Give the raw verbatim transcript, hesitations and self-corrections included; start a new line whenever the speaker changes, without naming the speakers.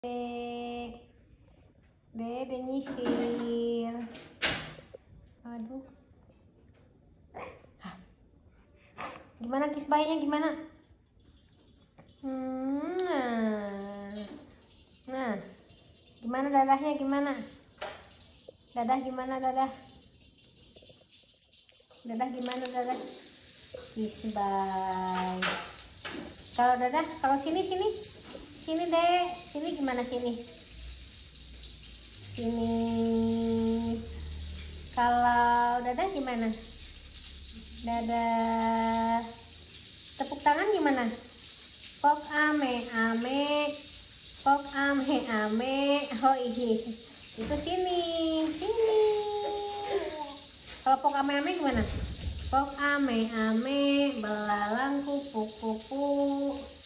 Dek, dede nyisir. Aduh, gimana kis bayinya gimana? Hmm, nah, nah, gimana dadahnya gimana? Dadah gimana dadah? Dadah gimana dadah? Kis bayi. Kalau dadah, kalau sini sini, sini deh, sini gimana sini? Sini. Kalau dadah gimana? Dadah. Tepuk tangan gimana? Pok ame ame, pok ame ame. Oh iya, itu sini, sini. Kalau pok ame ame gimana? Pok ame ame, belalang kupu kupu.